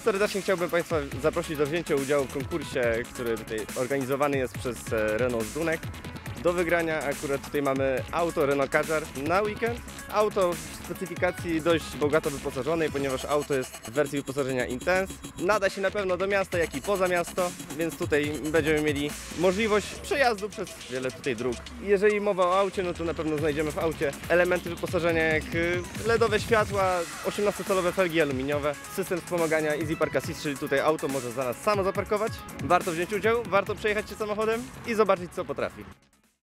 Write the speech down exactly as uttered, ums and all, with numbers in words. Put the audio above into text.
Serdecznie chciałbym Państwa zaprosić do wzięcia udziału w konkursie, który tutaj organizowany jest przez Renault Zdunek. Do wygrania akurat tutaj mamy auto Renault Kadżar na weekend. Auto w specyfikacji dość bogato wyposażonej, ponieważ auto jest w wersji wyposażenia Intense. Nada się na pewno do miasta, jak i poza miasto, więc tutaj będziemy mieli możliwość przejazdu przez wiele tutaj dróg. Jeżeli mowa o aucie, no to na pewno znajdziemy w aucie elementy wyposażenia jak ledowe światła, osiemnastocalowe felgi aluminiowe, system wspomagania Easy Park Assist, czyli tutaj auto może za nas samo zaparkować. Warto wziąć udział, warto przejechać się samochodem i zobaczyć, co potrafi.